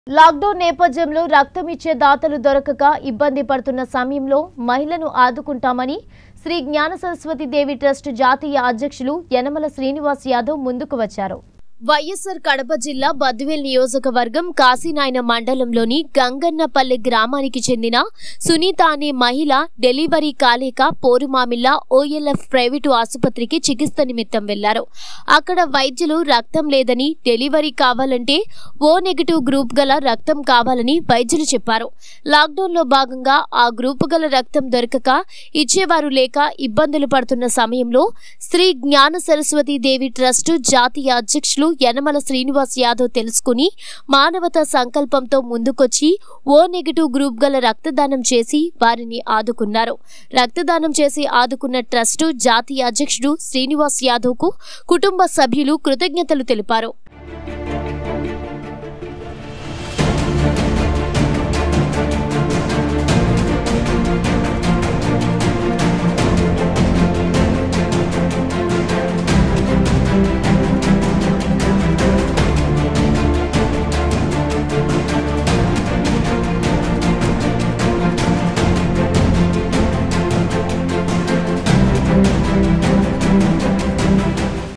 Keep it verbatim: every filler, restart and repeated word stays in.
Lockdown నేపథ్యంలో రక్తం ఇచ్చే దాతలు దొరకక ఇబ్బంది పడుతున్న సమయంలో మహిళను ఆదుకుంటామని శ్రీ జ్ఞాన సరస్వతి దేవి ట్రస్ట్ జాతీయ అధ్యక్షులు యనమల శ్రీనివాస్ యాదవ్ ముందుకు వచ్చారు. వైఎస్ఆర్ కడప జిల్లా బద్వేల్ నియోజకవర్గం కాశీనాయన మండలంలోని గంగన్నపల్లె గ్రామానికి చెందిన సునీత అనే మహిళ డెలివరీ కాలేక పోరుమామిళ్ల ఓఎల్ఎఫ్ ప్రైవేటు ఆసుపత్రికి చికిత్స నిమిత్తం వెళ్లారు. అక్కడ వైద్యులు రక్తం లేదని, డెలివరీ కావాలంటే ఓ నెగిటివ్ గ్రూప్ గల రక్తం కావాలని వైద్యులు చెప్పారు. లాక్డౌన్ లో భాగంగా ఆ గ్రూపు గల రక్తం దొరకక ఇచ్చేవారు లేక ఇబ్బందులు పడుతున్న సమయంలో శ్రీ జ్ఞాన సరస్వతి దేవి ట్రస్ట్ జాతీయ అధ్యక్షులు యనమల శ్రీనివాస్ యాదవ్ తెలుసుకుని మానవతా సంకల్పంతో ముందుకొచ్చి ఓ నెగిటివ్ గ్రూప్ గల రక్తదానం చేసి వారిని ఆదుకున్నారు. రక్తదానం చేసి ఆదుకున్న ట్రస్టు జాతీయ అధ్యక్షుడు శ్రీనివాస్ యాదవ్ కు కుటుంబ సభ్యులు కృతజ్ఞతలు తెలిపారు.